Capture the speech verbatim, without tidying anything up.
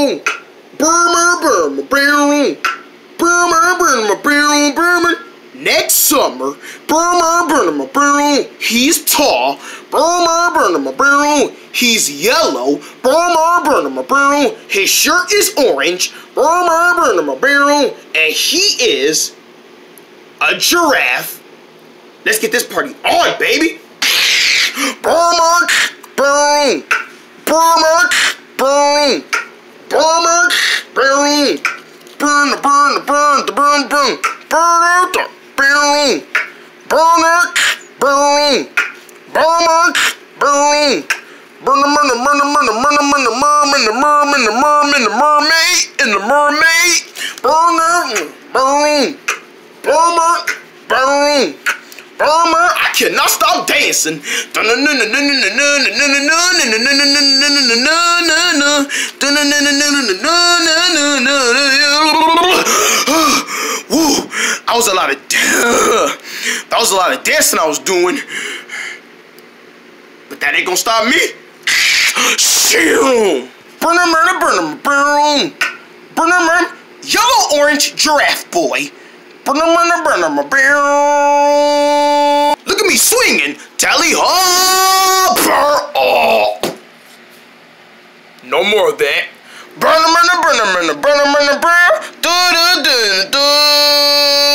barrel. Burma, Burma, barrel. Burma, Burma, barrel, Burma. Next summer, Burma, Burma, barrel. He's tall. Burma, Burma, barrel. He's yellow. Burma, Burma, barrel. His shirt is orange. Burma, Burma, barrel. And he is a giraffe. Let's get this party on, baby. Burma, barrel. Burma, barrel. Burma, barrel. Burn, burn, burn, burn, burn. Burn out the barrel. Burn it, barrel. Burn it, barrel. Burn the burn the burn the burn the burn the burn the mermaid, the mermaid, the mermaid, the mermaid, and the mermaid. Burn it, barrel. Burn it, barrel. Burn it. I cannot stop dancing. Woo! That was a lot of that was a lot of dancing I was doing, but that ain't gonna stop me. Burn them, burn them, burn them, burn them, burn them, yellow orange giraffe boy. Burn them, burn them, burn them, burn. Look at me swinging, tally ho, burn up. No more of that. Burn them, burn them, burn them, burn them, burn them, burn them, burn. Do do do do.